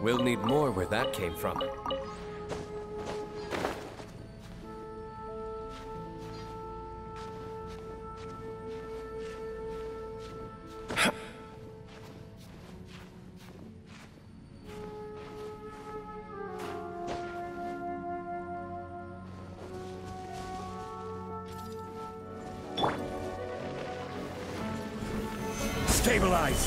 We'll need more where that came from. Stabilize!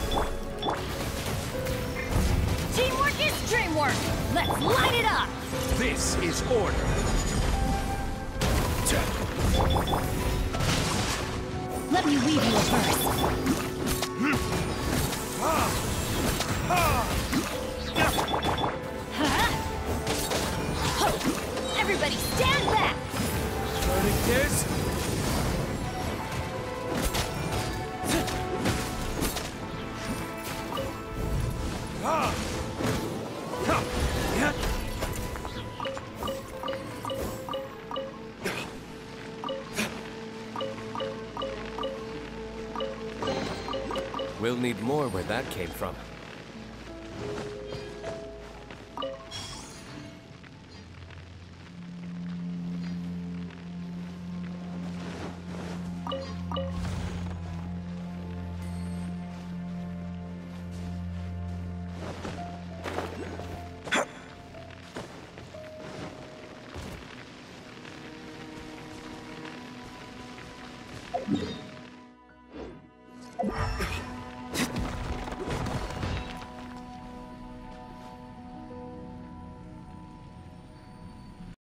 Teamwork is dreamwork! Let's light it up! This is order! Let me weave you a verse. Huh? Everybody stand back! Verdict is... We'll need more where that came from.